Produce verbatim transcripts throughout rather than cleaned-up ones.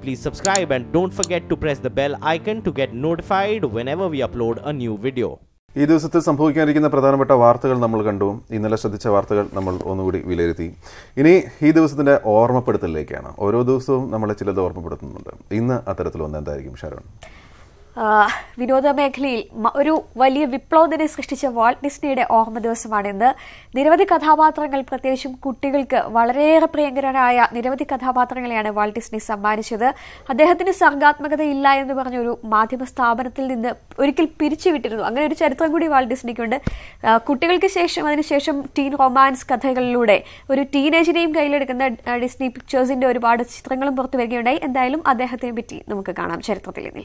please subscribe and don't forget to press the bell icon to get notified whenever we upload a new video. ഈ ദിവസത്തിൽ സംഭവിക്കാനിരിക്കുന്ന പ്രധാനപ്പെട്ട വാർത്തകൾ നമ്മൾ കണ്ടു. ഇന്നലെ ശ്രദ്ധിച്ച വാർത്തകൾ നമ്മൾ ഒന്നുകൂടി വിലയിരുത്തി. ഇനി ഈ ദിവസത്തിന്റെ ഓർമ്മപ്പെടുത്തലിലേക്കാണ്. ഓരോ ദിവസവും നമ്മളെ ചിലത് ഓർമ്മപ്പെടുത്തുന്നുണ്ട്. ഇന്ന് അത്തരത്തിലൊന്ന് എന്തായിരിക്കും ഷാരോൺ? വിനോദ മേഖലയിൽ ഒരു വലിയ വിപ്ലവത്തിനെ സൃഷ്ടിച്ച വാൾട്ട് ഡിസ്നിയുടെ ഓർമ്മ ദിവസമാണിന്ന്. നിരവധി കഥാപാത്രങ്ങൾ, പ്രത്യേകിച്ചും കുട്ടികൾക്ക് വളരെയേറെ പ്രിയങ്കരനായ നിരവധി കഥാപാത്രങ്ങളെയാണ് വാൾട്ട് ഡിസ്നി സമ്മാനിച്ചത്. അദ്ദേഹത്തിന് സർഗാത്മകതയില്ല എന്ന് പറഞ്ഞ ഒരു മാധ്യമ സ്ഥാപനത്തിൽ നിന്ന് ഒരിക്കൽ പിരിച്ചുവിട്ടിരുന്നു. അങ്ങനെ ഒരു ചരിത്രം കൂടി വാൾട്ട് ഡിസ്നിക്കുണ്ട്. കുട്ടികൾക്ക് ശേഷം അതിനുശേഷം ടീൻ റൊമാൻസ് കഥകളിലൂടെ ഒരു ടീനേജിനെയും കയ്യിലെടുക്കുന്ന ഡിസ്നി പിക്ചേഴ്സിന്റെ ഒരുപാട് ചിത്രങ്ങളും പുറത്തു വരികയുണ്ടായി. എന്തായാലും അദ്ദേഹത്തെ പറ്റി നമുക്ക് കാണാം ചരിത്രത്തിൽ ഇനി.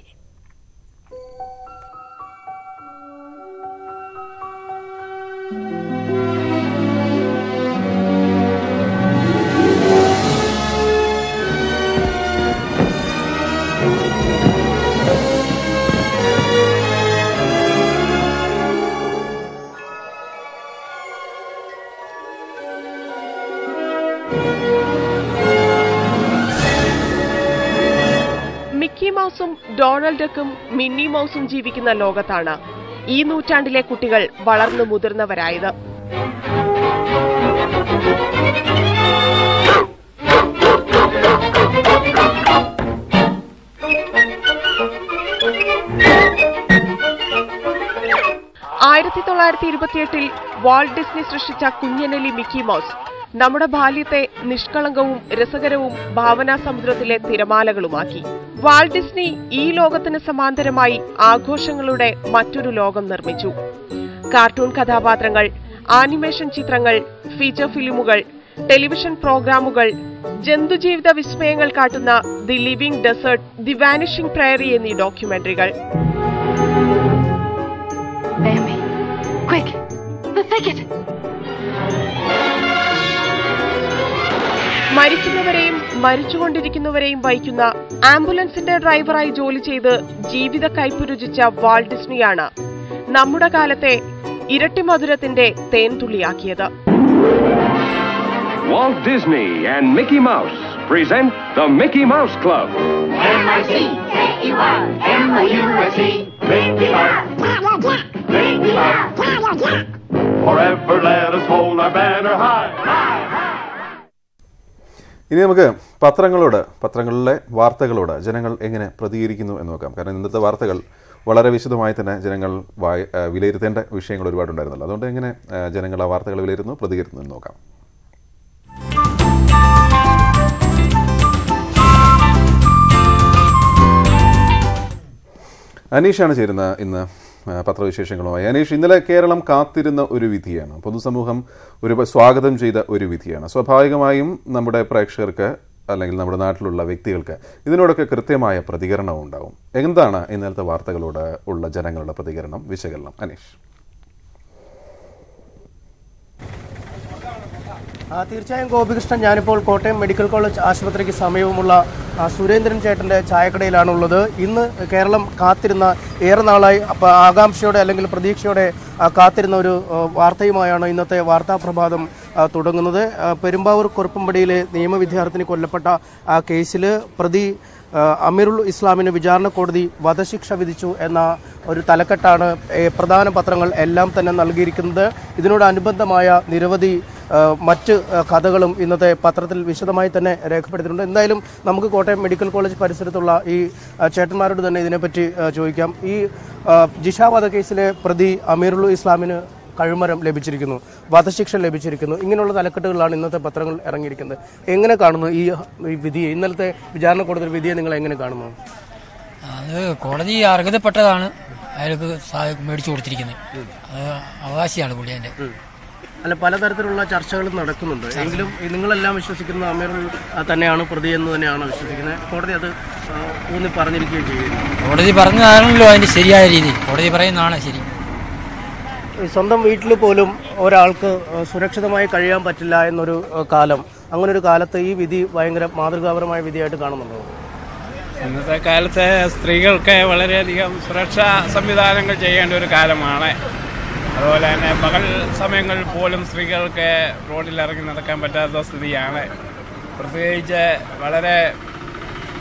മിക്കി മൗസും ഡൊണാൾഡ് ഡക്കും മിന്നി മൗസും ജീവിക്കുന്ന ലോകത്താണ് ഈ നൂറ്റാണ്ടിലെ കുട്ടികൾ വളർന്നു മുതിർന്നവരായത്. ആയിരത്തി തൊള്ളായിരത്തി ഇരുപത്തിയെട്ടിൽ വാൾട്ട് ഡിസ്നി സൃഷ്ടിച്ച കുഞ്ഞനലി മിക്കി മൗസ് നമ്മുടെ ബാല്യത്തെ നിഷ്കളങ്കവും രസകരവും ഭാവനാ സമുദ്രത്തിലെ തിരമാലകളുമാക്കി. വാൾട്ട് ഡിസ്നി ഈ ലോകത്തിന് സമാന്തരമായി ആഘോഷങ്ങളുടെ മറ്റൊരു ലോകം നിർമ്മിച്ചു. കാർട്ടൂൺ കഥാപാത്രങ്ങൾ, ആനിമേഷൻ ചിത്രങ്ങൾ, ഫീച്ചർ ഫിലിമുകൾ, ടെലിവിഷൻ പ്രോഗ്രാമുകൾ, ജന്തുജീവിത വിസ്മയങ്ങൾ കാട്ടുന്ന the living desert, the vanishing prairie എന്നീ ഡോക്യുമെന്ററികൾ. മരിക്കുന്നവരെയും മരിച്ചുകൊണ്ടിരിക്കുന്നവരെയും വഹിക്കുന്ന ആംബുലൻസിന്റെ ഡ്രൈവറായി ജോലി ചെയ്ത് ജീവിത കയ്പ് രുചിച്ച വാൾട്ട് ഡിസ്നിയാണ് നമ്മുടെ കാലത്തെ ഇരട്ടി മധുരത്തിന്റെ തേൻതുള്ളിയാക്കിയത്. Walt Disney and Mickey Mouse present the Mickey Mouse Club. M I C K E Y M O U S E Mickey Mouse Mickey Mouse Forever let us hold our banner high. ഇനി നമുക്ക് പത്രങ്ങളോട് പത്രങ്ങളിലെ വാർത്തകളോട് ജനങ്ങൾ എങ്ങനെ പ്രതികരിക്കുന്നു എന്ന് നോക്കാം. കാരണം ഇന്നത്തെ വാർത്തകൾ വളരെ വിശദമായി തന്നെ ജനങ്ങൾ വായി വിലയിരുത്തേണ്ട വിഷയങ്ങൾ ഒരുപാടുണ്ടായിരുന്നല്ലോ. അതുകൊണ്ട് എങ്ങനെ ജനങ്ങൾ ആ വാർത്തകൾ വിലയിരുത്തുന്നു, പ്രതികരിക്കുന്നു എന്ന് നോക്കാം. അനീഷാണ് ചേരുന്ന ഇന്ന് പത്രവിശേഷങ്ങളുമായി. അനീഷ്, ഇന്നലെ കേരളം കാത്തിരുന്ന ഒരു വിധിയാണ്, പൊതുസമൂഹം ഒരു സ്വാഗതം ചെയ്ത ഒരു വിധിയാണ്. സ്വാഭാവികമായും നമ്മുടെ പ്രേക്ഷകർക്ക് അല്ലെങ്കിൽ നമ്മുടെ നാട്ടിലുള്ള വ്യക്തികൾക്ക് ഇതിനോടൊക്കെ കൃത്യമായ പ്രതികരണം ഉണ്ടാവും. എന്താണ് ഇന്നലത്തെ വാർത്തകളോട് ഉള്ള ജനങ്ങളുടെ പ്രതികരണം, വിശകലനം? അനീഷ്. തീർച്ചയായും ഗോപികൃഷ്ണൻ, ഞാനിപ്പോൾ കോട്ടയം മെഡിക്കൽ കോളേജ് ആശുപത്രിക്ക് സമീപമുള്ള സുരേന്ദ്രൻ ചേട്ടൻ്റെ ചായക്കടയിലാണുള്ളത്. ഇന്ന് കേരളം കാത്തിരുന്ന, ഏറെ നാളായി ആകാംക്ഷയോടെ അല്ലെങ്കിൽ പ്രതീക്ഷയോടെ കാത്തിരുന്ന ഒരു വാർത്തയുമായാണ് ഇന്നത്തെ വാർത്താ പ്രഭാതം തുടങ്ങുന്നത്. പെരുമ്പാവൂർ കുറുപ്പമ്പടിയിലെ നിയമ വിദ്യാർത്ഥിനി കൊല്ലപ്പെട്ട ആ കേസിൽ പ്രതി അമീറുൽ ഇസ്ലാമിന് വിചാരണ കോടതി വധശിക്ഷ വിധിച്ചു എന്ന ഒരു തലക്കെട്ടാണ് പ്രധാന പത്രങ്ങൾ എല്ലാം തന്നെ നൽകിയിരിക്കുന്നത്. ഇതിനോടനുബന്ധമായ നിരവധി മറ്റ് കഥകളും ഇന്നത്തെ പത്രത്തിൽ വിശദമായി തന്നെ രേഖപ്പെടുത്തിയിട്ടുണ്ട്. എന്തായാലും നമുക്ക് കോട്ടയം മെഡിക്കൽ കോളേജ് പരിസരത്തുള്ള ഈ ചേട്ടന്മാരോട് തന്നെ ഇതിനെപ്പറ്റി ചോദിക്കാം. ഈ ജിഷ വധക്കേസിലെ പ്രതി അമീറുൽ ഇസ്ലാമിന് കഴിമരം ലഭിച്ചിരിക്കുന്നു, വധശിക്ഷ ലഭിച്ചിരിക്കുന്നു, ഇങ്ങനെയുള്ള തലക്കെട്ടുകളാണ് ഇന്നത്തെ പത്രങ്ങൾ ഇറങ്ങിയിരിക്കുന്നത്. എങ്ങനെ കാണുന്നു ഈ വിധിയെ, ഇന്നലത്തെ വിചാരണ കോടതി വിധിയെ നിങ്ങൾ എങ്ങനെ കാണുന്നു? അത് കോടതി അർഹതപ്പെട്ടതാണ് അയാൾക്ക് മേടിച്ചു കൊടുത്തിരിക്കുന്നത്, അത് അവകാശിയാണ് പുള്ളി. അതിന്റെ അല്ല, പലതരത്തിലുള്ള ചർച്ചകളും നടക്കുന്നുണ്ട്. എങ്കിലും നിങ്ങളെല്ലാം വിശ്വസിക്കുന്നത് അമീറുൽ തന്നെയാണ് പ്രതി എന്ന് തന്നെയാണ് വിശ്വസിക്കുന്നത്. കോടതി അത് ഊന്നി പറഞ്ഞിരിക്കുകയും ചെയ്യുന്നു. കോടതി പറഞ്ഞതാണല്ലോ അതിന്റെ ശരിയായ രീതി, കോടതി പറയുന്നതാണ് ശരി. സ്വന്തം വീട്ടിൽ പോലും ഒരാൾക്ക് സുരക്ഷിതമായി കഴിയാൻ പറ്റില്ല എന്നൊരു കാലം, അങ്ങനൊരു കാലത്ത് ഈ വിധി ഭയങ്കര മാതൃകാപരമായ വിധിയായിട്ട് കാണുന്നുണ്ടോ? ഇന്നത്തെ കാലത്തെ സ്ത്രീകൾക്ക് വളരെയധികം സുരക്ഷാ സംവിധാനങ്ങൾ ചെയ്യേണ്ട ഒരു കാലമാണ്. അതുപോലെ തന്നെ പകൽ സമയങ്ങളിൽ പോലും സ്ത്രീകൾക്ക് റോഡിൽ ഇറങ്ങി നടക്കാൻ പറ്റാത്ത സ്ഥിതിയാണ്. പ്രത്യേകിച്ച് വളരെ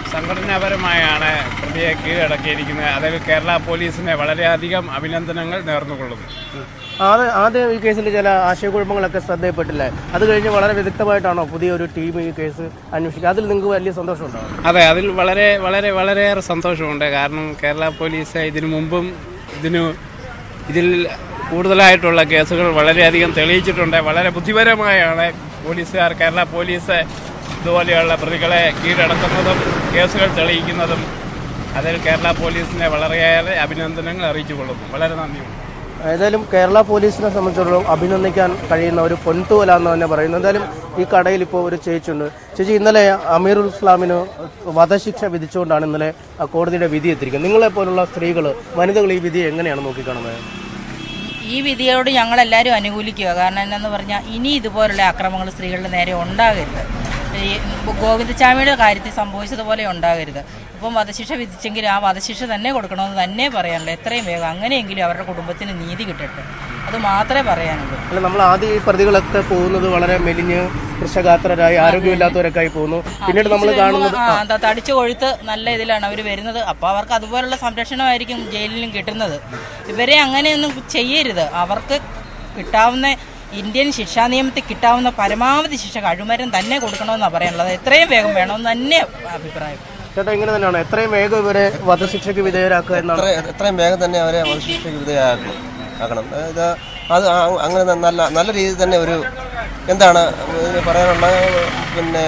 സംഘടനാപരമായാണ് പ്രതിയെ കീഴടക്കിയിരിക്കുന്നത്. അതിൽ കേരള പോലീസിനെ വളരെയധികം അഭിനന്ദനങ്ങൾ നേർന്നുകൊള്ളുന്നു. അത് ആദ്യം ഈ കേസിൽ ചില ആശയക്കുഴപ്പങ്ങളൊക്കെ ശ്രദ്ധയപ്പെട്ടില്ലേ? അത് കഴിഞ്ഞ് വളരെ വിദഗ്ധമായിട്ടാണോ പുതിയൊരു ടീം ഈ കേസ് അന്വേഷിക്കുക? അതിൽ നിങ്ങൾക്ക് വലിയ സന്തോഷമുണ്ടോ? അതെ, അതിൽ വളരെ വളരെ വളരെയേറെ സന്തോഷമുണ്ട്. കാരണം കേരള പോലീസ് ഇതിനു മുമ്പും ഇതിനു ഇതിൽ കൂടുതലായിട്ടുള്ള കേസുകൾ വളരെയധികം തെളിയിച്ചിട്ടുണ്ട്. വളരെ ബുദ്ധിപരമായാണ് പോലീസുകാർ കേരള പോലീസ് ഇതുപോലെയുള്ള പ്രതികളെ കീഴടക്കുന്നതും കേസുകൾ തെളിയിക്കുന്നതും. അതിൽ കേരള പോലീസിനെ വളരെയേറെ അഭിനന്ദനങ്ങൾ അറിയിച്ചു കൊള്ളുന്നു. വളരെ നന്ദിയുണ്ട്. ഏതായാലും കേരള പോലീസിനെ സംബന്ധിച്ചിടത്തോളം അഭിനന്ദിക്കാൻ കഴിയുന്ന ഒരു പൊൻതൂവല എന്ന് തന്നെ പറയുന്നു. എന്തായാലും ഈ കടയിൽ ഇപ്പോൾ ഒരു ചേച്ചിയുണ്ട്. ചേച്ചി, ഇന്നലെ അമീറുൽ ഇസ്ലാമിന് വധശിക്ഷ വിധിച്ചുകൊണ്ടാണ് ഇന്നലെ കോടതിയുടെ വിധി എത്തിയിരിക്കുന്നത്. നിങ്ങളെപ്പോലുള്ള സ്ത്രീകൾ, വനിതകൾ ഈ വിധിയെ എങ്ങനെയാണ് നോക്കിക്കാണുന്നത്? ഈ വിധിയോട് ഞങ്ങളെല്ലാവരും അനുകൂലിക്കുക. കാരണം എന്താണെന്ന് പറഞ്ഞാൽ ഇനി ഇതുപോലുള്ള അക്രമങ്ങൾ സ്ത്രീകളുടെ നേരെ ഉണ്ടാകരുത്. ഈ ഗോവിന്ദചാമിയുടെ കാര്യത്തിൽ സംഭവിച്ചതുപോലെ ഉണ്ടാകരുത്. ഇപ്പം വധശിക്ഷ വിധിച്ചെങ്കിൽ ആ വധശിക്ഷ തന്നെ കൊടുക്കണമെന്ന് തന്നെ പറയാനുള്ളൂ. എത്രയും വേഗം അങ്ങനെയെങ്കിലും അവരുടെ കുടുംബത്തിന് നീതി കിട്ടട്ടെ, അത് മാത്രമേ പറയാനുള്ളൂ. അല്ല, നമ്മൾ ആദ്യം ഈ പ്രതികളൊക്കെ പോകുന്നത് വളരെ മെലിഞ്ഞ് വൃഷഗാത്രരായി ആരോഗ്യമില്ലാത്തവരൊക്കെ ആയി പോകുന്നു. പിന്നീട് നമ്മൾ കാണുന്നത് എന്താ തടിച്ചു കൊഴുത്ത് നല്ല ഇതിലാണ് അവർ വരുന്നത്. അപ്പോൾ അവർക്ക് അതുപോലുള്ള സംരക്ഷണമായിരിക്കും ജയിലിലും കിട്ടുന്നത്. ഇവരെ അങ്ങനെയൊന്നും ചെയ്യരുത്. അവർക്ക് കിട്ടാവുന്ന ഇന്ത്യൻ ശിക്ഷാ നിയമത്തിൽ കിട്ടാവുന്ന പരമാവധി ശിക്ഷ കഴിമരം തന്നെ കൊടുക്കണമെന്നാണ് പറയാനുള്ളത്. എത്രയും വേഗം വേണമെന്ന് തന്നെ അഭിപ്രായം. ചേട്ടാ, ഇങ്ങനെ തന്നെയാണ് എത്രയും വേഗം ഇവരെ വധശിക്ഷയ്ക്ക് വിധേയരാക്കുക എന്നാണ്. എത്രയും വേഗം തന്നെ അവരെ വധശിക്ഷയ്ക്ക് വിധേയരാക്കണം ആക്കണം. ഇത് അത് അങ്ങനെ നല്ല നല്ല രീതിയിൽ തന്നെ ഒരു എന്താണ് പറയാനുള്ള പിന്നെ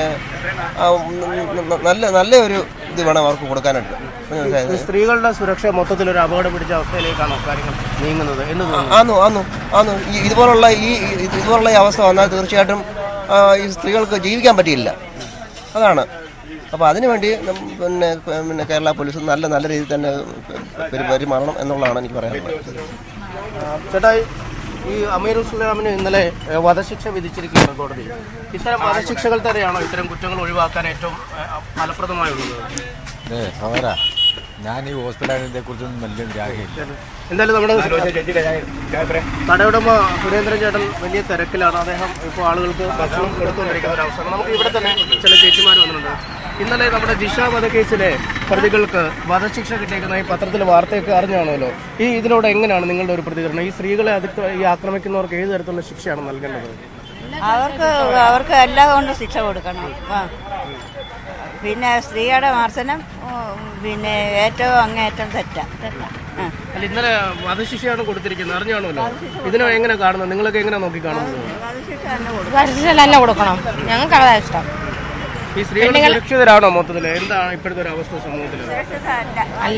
നല്ല നല്ല ഒരു ഇത് വേണം അവർക്ക് കൊടുക്കാനായിട്ട്. സ്ത്രീകളുടെ സുരക്ഷ മൊത്തത്തിൽ ഒരു അപകടം പിടിച്ച അവസ്ഥയിലേക്കാണോ കാര്യങ്ങൾ നീങ്ങുന്നത് എന്ന് തോന്നുന്നു? ആന്നു ആന്നു ആന്നു ഇതുപോലുള്ള ഈ ഇതുപോലുള്ള ഈ അവസ്ഥ വന്നാൽ തീർച്ചയായിട്ടും ഈ സ്ത്രീകൾക്ക് ജീവിക്കാൻ പറ്റിയില്ല. അതാണ്. അപ്പോൾ അതിനുവേണ്ടി പിന്നെ പിന്നെ കേരള പോലീസ് നല്ല നല്ല രീതിയിൽ തന്നെ പെരുമാറണം എന്നുള്ളതാണ് എനിക്ക് പറയാനുള്ളത്. ചേട്ടാ, ഈ അമീറുൽ ഇസ്ലാമിന് ഇന്നലെ വധശിക്ഷ വിധിച്ചിരിക്കുകയാണ് കോടതി. ഇത്തരം വധശിക്ഷകൾ തന്നെയാണോ ഇത്തരം കുറ്റങ്ങൾ ഒഴിവാക്കാൻ ഏറ്റവും ഫലപ്രദമായുള്ളത്? ഞാൻ ഈ ഹോസ്പിറ്റലിനെ കുറിച്ചൊന്നും വലിയ ഗ്രാഹ്യമില്ല. എന്തായാലും നമ്മുടെ കടയുടമ സുരേന്ദ്രൻ ചേട്ടൻ വലിയ തിരക്കിലാണ്. അദ്ദേഹം ഇപ്പോൾ ആളുകൾക്ക് ഭക്ഷണം കൊടുത്തുകൊണ്ടിരിക്കുന്ന ഒരു അവസരം. നമുക്ക് ഇവിടെ തന്നെ ചില ചേച്ചിമാർ വന്നിട്ടുണ്ട്. ഇന്നലെ നമ്മുടെ ജിഷ വധക്കേസിലെ പ്രതികൾക്ക് വധശിക്ഷ കിട്ടിയിരിക്കുന്ന ഈ പത്രത്തിൽ വാർത്തയൊക്കെ അറിഞ്ഞാണല്ലോ. ഈ ഇതിനോട് എങ്ങനെയാണ് നിങ്ങളുടെ ഒരു പ്രതികരണം? ഈ സ്ത്രീകളെ അതിക്ര ഈ ആക്രമിക്കുന്നവർക്ക് ഏത് തരത്തിലുള്ള ശിക്ഷയാണ് നൽകേണ്ടത്? അവർക്ക് അവർക്ക് എല്ലാം കൊണ്ട് ശിക്ഷ കൊടുക്കണം. പിന്നെ സ്ത്രീയുടെ വിമർശനം പിന്നെ ഏറ്റവും അങ്ങേറ്റം തെറ്റാ. അല്ല, ഇന്നലെ വധശിക്ഷയാണ് കൊടുത്തിരിക്കുന്നത്, അറിഞ്ഞാണല്ലോ. ഇതിനെ എങ്ങനെ കാണുന്നത്? നിങ്ങളൊക്കെ എങ്ങനെ നോക്കി കാണുന്നത്? വധശിക്ഷ തന്നെ കൊടുക്കണം, ഞങ്ങൾക്ക് അതാ ഇഷ്ടം. ഈ സ്ത്രീകൾ സുരക്ഷിതരാണോ മൊത്തത്തില്? എന്താണ് ഇപ്പോഴത്തെ ഒരു അവസ്ഥ സമൂഹത്തിൽ? അല്ല.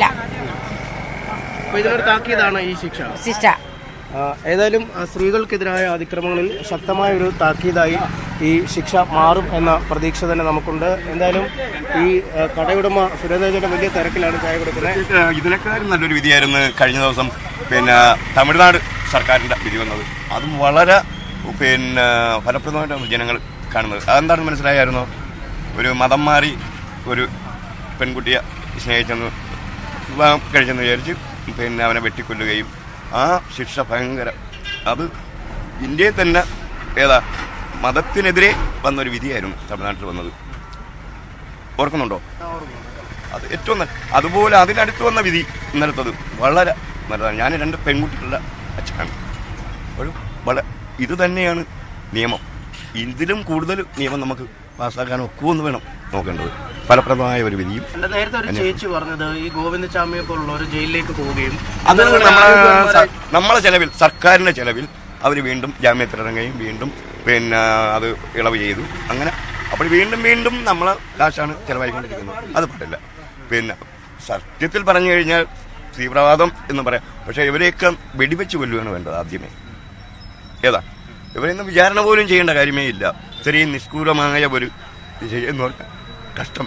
അപ്പൊ ഇതിനൊരു താക്കീതാണ് ഈ ശിക്ഷ. ശിക്ഷ ഏതായാലും സ്ത്രീകൾക്കെതിരായ അതിക്രമങ്ങളിൽ ശക്തമായ ഒരു താക്കീതായി ഈ ശിക്ഷ മാറും എന്ന പ്രതീക്ഷ തന്നെ നമുക്കുണ്ട്. എന്തായാലും ഈ കടയുടമ സുരേന്ദ്രൻ വലിയ തിരക്കിലാണ് ചായ കൊടുക്കുന്നത്. ഇതിനേക്കാളും നല്ലൊരു വിധിയായിരുന്നു കഴിഞ്ഞ ദിവസം പിന്നെ തമിഴ്നാട് സർക്കാരിൻ്റെ വിധി വന്നത്. അതും വളരെ പിന്നെ ഫലപ്രദമായിട്ടാണ് ജനങ്ങൾ കാണുന്നത്. അതെന്താണെന്ന് മനസ്സിലായായിരുന്നോ? ഒരു മതം മാറി ഒരു പെൺകുട്ടിയെ സ്നേഹിച്ചെന്ന് വിവാഹം കഴിച്ചെന്ന് വിചാരിച്ച് പിന്നെ അവനെ വെട്ടിക്കൊല്ലുകയും ആ ശിക്ഷ ഭയങ്കര, അത് ഇന്ത്യയിൽ തന്നെ ഏതാ മതത്തിനെതിരെ വന്നൊരു വിധിയായിരുന്നു തമിഴ്നാട്ടിൽ വന്നത്. ഓർക്കുന്നുണ്ടോ? അത് ഏറ്റവും നല്ല. അതുപോലെ അതിനടുത്ത് വന്ന വിധി ഇന്നലത്തത് വളരെ നല്ലതാണ്. ഞാൻ രണ്ട് പെൺകുട്ടികളുടെ അച്ഛനാണ്. ഒരു വളരെ ഇത് തന്നെയാണ് നിയമം. ഇതിലും കൂടുതൽ നിയമം നമുക്ക് പാസ്സാക്കാൻ ഒക്കുമെന്ന് വേണം നോക്കേണ്ടത്. ഫലപ്രദമായ ഒരു വിധിയും. നേരത്തെ ഒരു ചേച്ചി പറഞ്ഞത് ഈ ഗോവിന്ദചാമിയെ പോലുള്ള ഒരു ജയിലിലേക്ക് പോവുകയും അത് നമ്മളെ ചെലവിൽ, സർക്കാരിന്റെ ചെലവിൽ അവർ വീണ്ടും ജാമ്യത്തിലിറങ്ങുകയും വീണ്ടും പിന്നെ അത് ഇളവ് ചെയ്തു. അങ്ങനെ അപ്പോൾ വീണ്ടും വീണ്ടും നമ്മളെ കാശാണ് ചെലവായിക്കൊണ്ടിരിക്കുന്നത്. അത് പാടില്ല. പിന്നെ സത്യത്തിൽ പറഞ്ഞു കഴിഞ്ഞാൽ തീവ്രവാദം എന്ന് പറയാം. പക്ഷേ ഇവരെയൊക്കെ വെടിവെച്ച് കൊല്ലുകയാണ് വേണ്ടത് ആദ്യമേ. ഏതാ ഇവരെയൊന്നും വിചാരണ പോലും ചെയ്യേണ്ട കാര്യമേ ഇല്ല. ഇത്രയും നിഷ്ഠൂരമായ ഒരു എന്ന് പറഞ്ഞാൽ കഷ്ടം.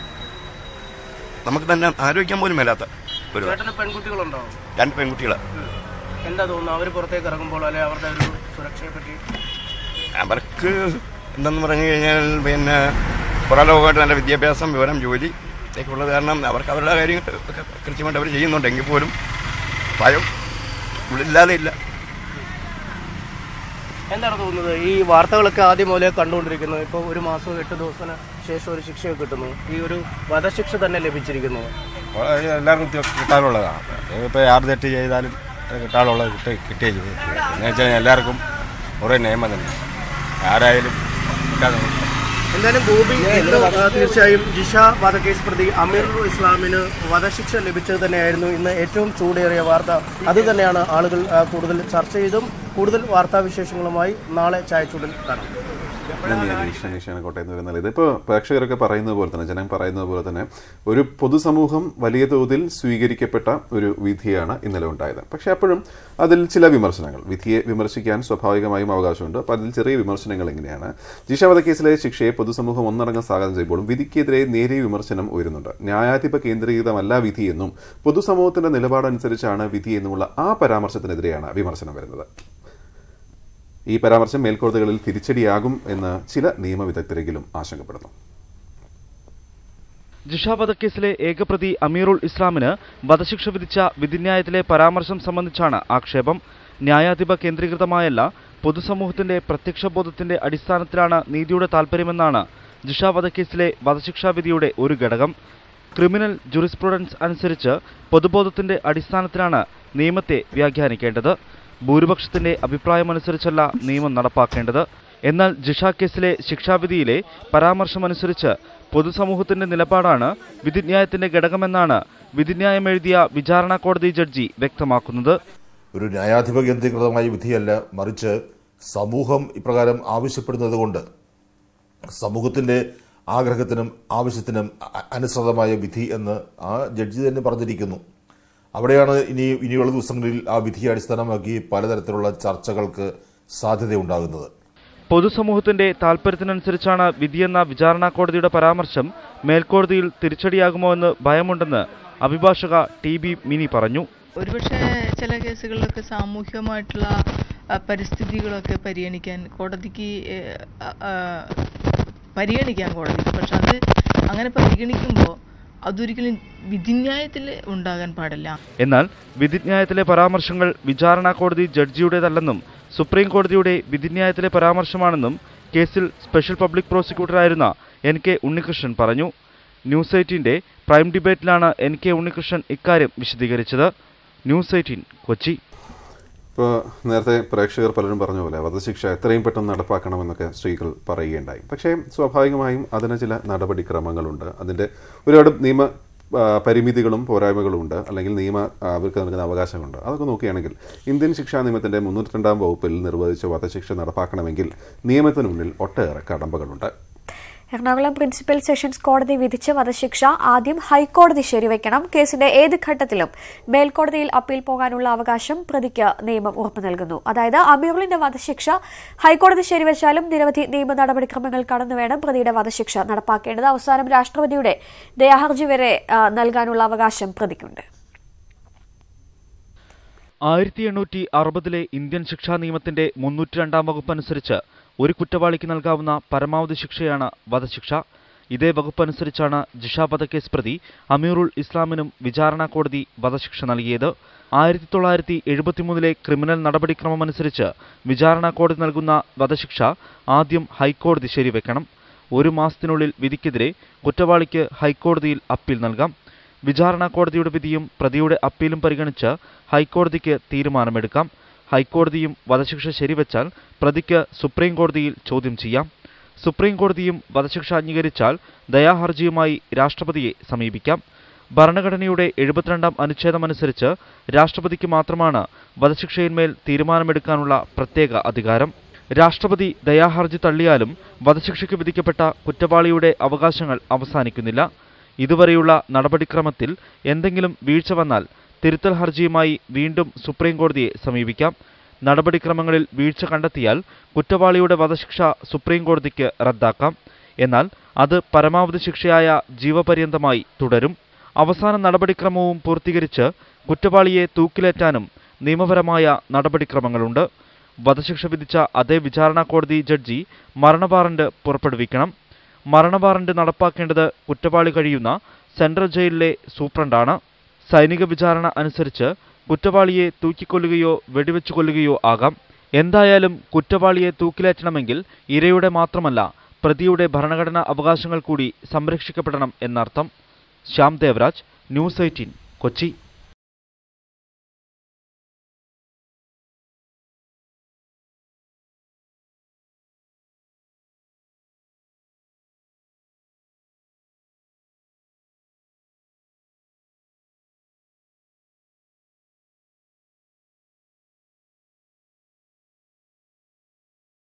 നമുക്ക് തന്നെ ആലോചിക്കാൻ പോലും മേലാത്ത ഒരു. പെൺകുട്ടികളുണ്ടോ? രണ്ട് പെൺകുട്ടികളെ. എന്താ തോന്നുന്നു അവർ പുറത്തേക്ക് ഇറങ്ങുമ്പോൾ അല്ലെ അവരുടെ ഒരു സുരക്ഷയെ പറ്റി? അവർക്ക് എന്തെന്ന് പറഞ്ഞു കഴിഞ്ഞാൽ പിന്നെ പുറലോകമായിട്ട് നല്ല വിദ്യാഭ്യാസം, വിവരം, ജോലി ഇതൊക്കെ ഉള്ളത് കാരണം അവർക്ക് അവരുടെ കാര്യങ്ങൾ കൃത്യമായിട്ട് അവർ ചെയ്യുന്നുണ്ടെങ്കിൽ പോലും ഭയം ഉള്ളില്ലാതെ ഇല്ല. എന്താണ് തോന്നുന്നത് ഈ വാർത്തകളൊക്കെ ആദ്യം മുതലേ കണ്ടുകൊണ്ടിരിക്കുന്നത് ഇപ്പോൾ ഒരു മാസവും എട്ട് ദിവസത്തിന് ശേഷം ഒരു ശിക്ഷ കിട്ടുന്നു, ഈ ഒരു വധശിക്ഷ തന്നെ ലഭിച്ചിരിക്കുന്നു? എല്ലാവർക്കും കിട്ടാനുള്ളതാണ്. ഇപ്പോൾ ആറ് തെറ്റ് ചെയ്താലും കിട്ടാനുള്ളത് കിട്ടി കിട്ടിയേ ചെയ്തു. എന്ന് വെച്ചാൽ എല്ലാവർക്കും ഒരേ നിയമം തന്നെ, ആരായാലും കിട്ടാതെ. എന്തായാലും ഗോപി, തീർച്ചയായും ജിഷ വധക്കേസ് പ്രതി അമീറുൽ ഇസ്ലാമിന് വധശിക്ഷ ലഭിച്ചത് തന്നെയായിരുന്നു ഇന്ന് ഏറ്റവും ചൂടേറിയ വാർത്ത. അത് തന്നെയാണ് ആളുകൾ കൂടുതൽ ചർച്ച ചെയ്തും. കൂടുതൽ വാർത്താവിശേഷങ്ങളുമായി നാളെ ചായച്ചൂടിൽ കാണാം. കോട്ടയം എന്ന് പറയുന്നത് ഇതിപ്പോൾ പ്രേക്ഷകരൊക്കെ പറയുന്നത് പോലെ തന്നെ, ജനം പറയുന്നത് പോലെ തന്നെ ഒരു പൊതുസമൂഹം വലിയ തോതിൽ സ്വീകരിക്കപ്പെട്ട ഒരു വിധിയാണ് ഇന്നലെ ഉണ്ടായത്. പക്ഷെ അപ്പോഴും അതിൽ ചില വിമർശനങ്ങൾ, വിധിയെ വിമർശിക്കാൻ സ്വാഭാവികമായും അവകാശമുണ്ട്. അപ്പോൾ അതിൽ ചെറിയ വിമർശനങ്ങൾ എങ്ങനെയാണ്? ജിഷ വധക്കേസിലെ ശിക്ഷയെ പൊതുസമൂഹം ഒന്നടങ്കം സ്വാഗതം ചെയ്യുമ്പോഴും വിധിക്കെതിരെ നേരിയ വിമർശനം ഉയരുന്നുണ്ട്. ന്യായാധിപ കേന്ദ്രീകൃതമല്ല വിധിയെന്നും പൊതുസമൂഹത്തിന്റെ നിലപാടനുസരിച്ചാണ് വിധിയെന്നുമുള്ള ആ പരാമർശത്തിനെതിരെയാണ് വിമർശനം വരുന്നത്. ഈ പരാമർശം മേൽക്കോടതികളിൽ തിരിച്ചടിയാകും എന്ന് ചില നിയമവിദഗ്ധരെങ്കിലും ആശങ്കപ്പെടുന്നു. ജിഷ വധക്കേസിലെ ഏകപ്രതി അമീറുൽ ഇസ്ലാമിന് വധശിക്ഷ വിധിച്ച വിധിന്യായത്തിലെ പരാമർശം സംബന്ധിച്ചാണ് ആക്ഷേപം. ന്യായാധിപ കേന്ദ്രീകൃതമായല്ല, പൊതുസമൂഹത്തിന്റെ പ്രത്യക്ഷബോധത്തിന്റെ അടിസ്ഥാനത്തിലാണ് നീതിയുടെ താൽപര്യമെന്നാണ് ജിഷ വധക്കേസിലെ വധശിക്ഷാ വിധിയുടെ ഒരു ഘടകം. ക്രിമിനൽ ജുറിസ്പ്രുഡൻസ് അനുസരിച്ച് പൊതുബോധത്തിന്റെ അടിസ്ഥാനത്തിലാണ് നിയമത്തെ വ്യാഖ്യാനിക്കേണ്ടത്. ഭൂരിപക്ഷത്തിന്റെ അഭിപ്രായമനുസരിച്ചല്ല നിയമം നടപ്പാക്കേണ്ടത്. എന്നാൽ ജിഷ കേസിലെ ശിക്ഷാവിധിയിലെ പരാമർശമനുസരിച്ച് പൊതുസമൂഹത്തിന്റെ നിലപാടാണ് വിധിന്യായത്തിന്റെ ഘടകമെന്നാണ് വിധിന്യായം എഴുതിയ വിചാരണ കോടതി ജഡ്ജി വ്യക്തമാക്കുന്നത്. ഒരു ന്യായാധിപ കേന്ദ്രീകൃതമായ വിധിയല്ല, മറിച്ച് സമൂഹം ഇപ്രകാരം ആവശ്യപ്പെടുന്നതുകൊണ്ട് സമൂഹത്തിന്റെ ആഗ്രഹത്തിനും ആവശ്യത്തിനും അനുസൃതമായ വിധി എന്ന് ആ ജഡ്ജി തന്നെ പറഞ്ഞിരിക്കുന്നു. അവിടെയാണ് ഇനി ഇനിയുള്ള ദിവസങ്ങളിൽ ആ വിധിയെ അടിസ്ഥാനമാക്കി പലതരത്തിലുള്ള ചർച്ചകൾക്ക് സാധ്യതയുണ്ടാകുന്നത്. പൊതുസമൂഹത്തിന്റെ താൽപര്യത്തിനനുസരിച്ചാണ് വിധിയെന്ന വിചാരണ കോടതിയുടെ പരാമർശം മേൽക്കോടതിയിൽ തിരിച്ചടിയാകുമോ എന്ന് ഭയമുണ്ടെന്ന് അഭിഭാഷക ടി ബി മിനി പറഞ്ഞു. ഒരുപക്ഷെ ചില കേസുകളിലൊക്കെ സാമൂഹികമായിട്ടുള്ള പരിസ്ഥിതികളൊക്കെ പരിഗണിക്കാൻ കോടതിക്ക് പരിഗണിക്കാൻ കോടതിക്ക് പക്ഷെ അത് അങ്ങനെ പരിഗണിക്കുമ്പോൾ അതൊരിക്കലും വിധിന്യായത്തിൽ ഉണ്ടാകാൻ പാടില്ല. എന്നാൽ വിധിന്യായത്തിലെ പരാമർശങ്ങൾ വിചാരണ കോടതി ജഡ്ജിയുടേതല്ലെന്നും സുപ്രീം കോടതിയുടെ വിധിന്യായത്തിലെ പരാമർശമാണെന്നും കേസിൽ സ്പെഷ്യൽ പബ്ലിക് പ്രോസിക്യൂട്ടറായിരുന്ന എൻ കെ ഉണ്ണികൃഷ്ണൻ പറഞ്ഞു. ന്യൂസ് എയ്റ്റീന്റെ പ്രൈം ഡിബേറ്റിലാണ് എൻ കെ ഉണ്ണികൃഷ്ണൻ ഇക്കാര്യം വിശദീകരിച്ചത്. News eighteen, Kochi. ഇപ്പോൾ നേരത്തെ പ്രേക്ഷകർ പലരും പറഞ്ഞ പോലെ വധശിക്ഷ എത്രയും പെട്ടെന്ന് നടപ്പാക്കണമെന്നൊക്കെ സ്ത്രീകൾ പറയുകയുണ്ടായി. പക്ഷേ സ്വാഭാവികമായും അതിന് ചില നടപടിക്രമങ്ങളുണ്ട്. അതിൻ്റെ ഒരുപാട് നിയമ പരിമിതികളും പോരായ്മകളും ഉണ്ട്, അല്ലെങ്കിൽ നിയമ അവർക്ക് നൽകുന്ന അവകാശമുണ്ട്. അതൊക്കെ നോക്കുകയാണെങ്കിൽ ഇന്ത്യൻ ശിക്ഷാ നിയമത്തിൻ്റെ മുന്നൂറ്റി രണ്ടാം വകുപ്പിൽ നിർവഹിച്ച വധശിക്ഷ നടപ്പാക്കണമെങ്കിൽ നിയമത്തിന് മുന്നിൽ ഒട്ടേറെ കടമ്പകളുണ്ട്. എറണാകുളം പ്രിൻസിപ്പൽ സെഷൻസ് കോടതി വിധിച്ച വധശിക്ഷ ആദ്യം ഹൈക്കോടതി ശരിവയ്ക്കണം. കേസിന്റെ ഏത് ഘട്ടത്തിലും മേൽക്കോടതിയിൽ അപ്പീൽ പോകാനുള്ള അവകാശം പ്രതിക്ക് നിയമം ഉറപ്പു നൽകുന്നു. അതായത് അമീറുലിന്റെ വധശിക്ഷ ഹൈക്കോടതി ശരിവച്ചാലും നിരവധി നിയമ നടപടിക്രമങ്ങൾ കടന്നുവേണം പ്രതിയുടെ വധശിക്ഷ നടപ്പാക്കേണ്ടത്. അവസാനം രാഷ്ട്രപതിയുടെ ദയാഹർജി വരെ നൽകാനുള്ള അവകാശം പ്രതിക്കുണ്ട്. ആയിരത്തി എണ്ണൂറ്റി അറുപതിലെ ഇന്ത്യൻ ശിക്ഷാ നിയമത്തിന്റെ മുന്നൂറ്റി രണ്ടാം വകുപ്പ് അനുസരിച്ച് ഒരു കുറ്റവാളിക്ക് നൽകാവുന്ന പരമാവധി ശിക്ഷയാണ് വധശിക്ഷ. ഇതേ വകുപ്പനുസരിച്ചാണ് ജിഷ വധക്കേസ് പ്രതി അമീറുൽ ഇസ്ലാമിനും വിചാരണ കോടതി വധശിക്ഷ നൽകിയത്. ആയിരത്തി തൊള്ളായിരത്തി എഴുപത്തിമൂന്നിലെ ക്രിമിനൽ നടപടിക്രമമനുസരിച്ച് വിചാരണ കോടതി നൽകുന്ന വധശിക്ഷ ആദ്യം ഹൈക്കോടതി ശരിവെക്കണം. ഒരു മാസത്തിനുള്ളിൽ വിധിക്കെതിരെ കുറ്റവാളിക്ക് ഹൈക്കോടതിയിൽ അപ്പീൽ നൽകാം. വിചാരണ കോടതിയുടെ വിധിയും പ്രതിയുടെ അപ്പീലും പരിഗണിച്ച് ഹൈക്കോടതിക്ക് തീരുമാനമെടുക്കാം. ഹൈക്കോടതിയും വധശിക്ഷ ശരിവെച്ചാൽ പ്രതിക്ക് സുപ്രീം കോടതിയിൽ ചോദ്യം ചെയ്യാം. സുപ്രീം കോടതിയും വധശിക്ഷ അംഗീകരിച്ചാൽ ദയാഹർജിയുമായി രാഷ്ട്രപതിയെ സമീപിക്കാം. ഭരണഘടനയുടെ എഴുപത്തിരണ്ടാം അനുച്ഛേദമനുസരിച്ച് രാഷ്ട്രപതിക്ക് മാത്രമാണ് വധശിക്ഷയിന്മേൽ തീരുമാനമെടുക്കാനുള്ള പ്രത്യേക അധികാരം. രാഷ്ട്രപതി ദയാഹർജി തള്ളിയാലും വധശിക്ഷയ്ക്ക് വിധിക്കപ്പെട്ട കുറ്റവാളിയുടെ അവകാശങ്ങൾ അവസാനിക്കുന്നില്ല. ഇതുവരെയുള്ള നടപടിക്രമത്തിൽ എന്തെങ്കിലും വീഴ്ച വന്നാൽ തിരുത്തൽ ഹർജിയുമായി വീണ്ടും സുപ്രീം കോടതിയെ സമീപിക്കാം. നടപടിക്രമങ്ങളിൽ വീഴ്ച കണ്ടെത്തിയാൽ കുറ്റവാളിയുടെ വധശിക്ഷ സുപ്രീം കോടതിക്ക് റദ്ദാക്കാം. എന്നാൽ അത് പരമാവധി ശിക്ഷയായ ജീവപര്യന്തമായി തുടരും. അവസാന നടപടിക്രമവും പൂർത്തീകരിച്ച് കുറ്റവാളിയെ തൂക്കിലേറ്റാനും നിയമപരമായ നടപടിക്രമങ്ങളുണ്ട്. വധശിക്ഷ വിധിച്ച അതേ വിചാരണ കോടതി ജഡ്ജി മരണവാറന്റ് പുറപ്പെടുവിക്കണം. മരണവാറന്റ് നടപ്പാക്കേണ്ടത് കുറ്റവാളി കഴിയുന്ന സെൻട്രൽ ജയിലിലെ സൂപ്രണ്ടാണ്. സൈനിക വിചാരണ അനുസരിച്ച് കുറ്റവാളിയെ തൂക്കിക്കൊല്ലുകയോ വെടിവെച്ചു കൊല്ലുകയോ ആകാം. എന്തായാലും കുറ്റവാളിയെ തൂക്കിലേറ്റണമെങ്കിൽ ഇരയുടെ മാത്രമല്ല പ്രതിയുടെ ഭരണഘടനാ അവകാശങ്ങൾ കൂടി സംരക്ഷിക്കപ്പെടണം എന്നർത്ഥം. Shyam Devaraj, news eighteen, Kochi.